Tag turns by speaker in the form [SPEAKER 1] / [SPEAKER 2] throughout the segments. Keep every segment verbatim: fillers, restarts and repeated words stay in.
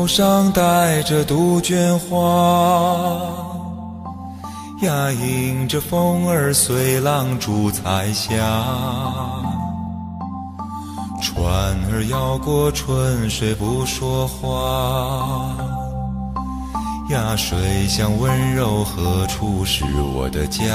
[SPEAKER 1] 上戴着杜鹃花，呀，迎着风儿随浪逐彩霞。船儿摇过春水不说话，呀，水乡温柔何处是我的家？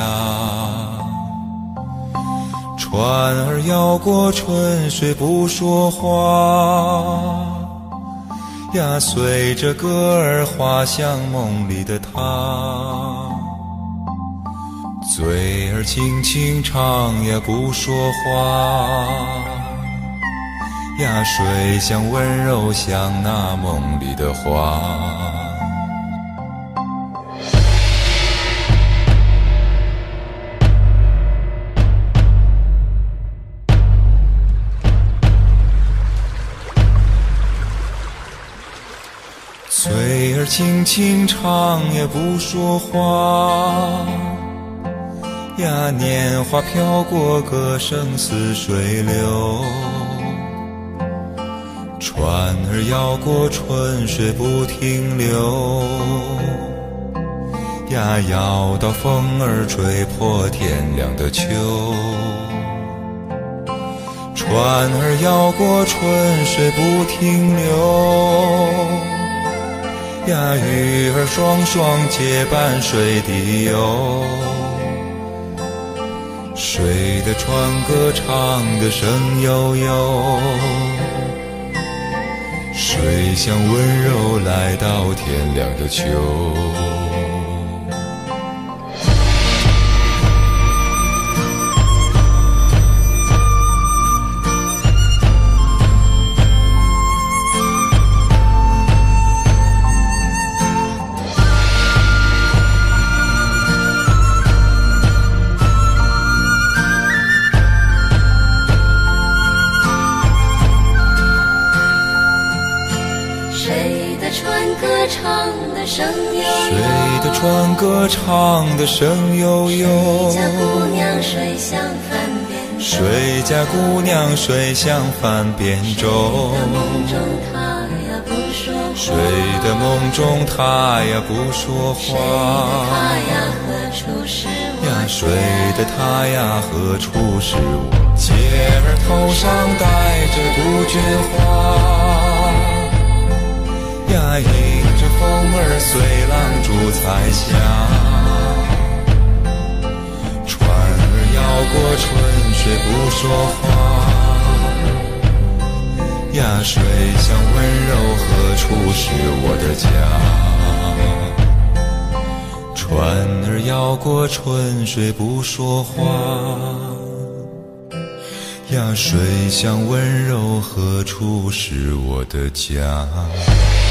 [SPEAKER 1] 船儿摇过春水不说话，呀，随着歌儿滑向梦里的他。嘴儿轻轻唱呀不说话，呀，水乡温柔像那梦里的花。嘴儿轻轻唱也不说话，呀，年华飘过，歌声似水流。船儿摇过春水不停留，呀，摇到风儿吹破天亮的秋。船儿摇过春水不停留，呀，鱼儿双双结伴水底游。水的船歌唱得声悠悠，水乡温柔来到天亮的秋。
[SPEAKER 2] 歌唱的声悠悠，
[SPEAKER 1] 水的船歌唱的声悠悠，
[SPEAKER 2] 水家姑娘水乡泛扁舟，
[SPEAKER 1] 水家姑娘水乡泛扁舟。水的梦中她呀不说话，呀，水的她呀何处是我？姐儿头上戴着杜鹃花，呀，迎着风儿随浪逐彩霞。船儿摇过春水不说话，呀，水乡温柔何处是我的家？船儿摇过春水不说话，呀，水乡温柔何处是我的家？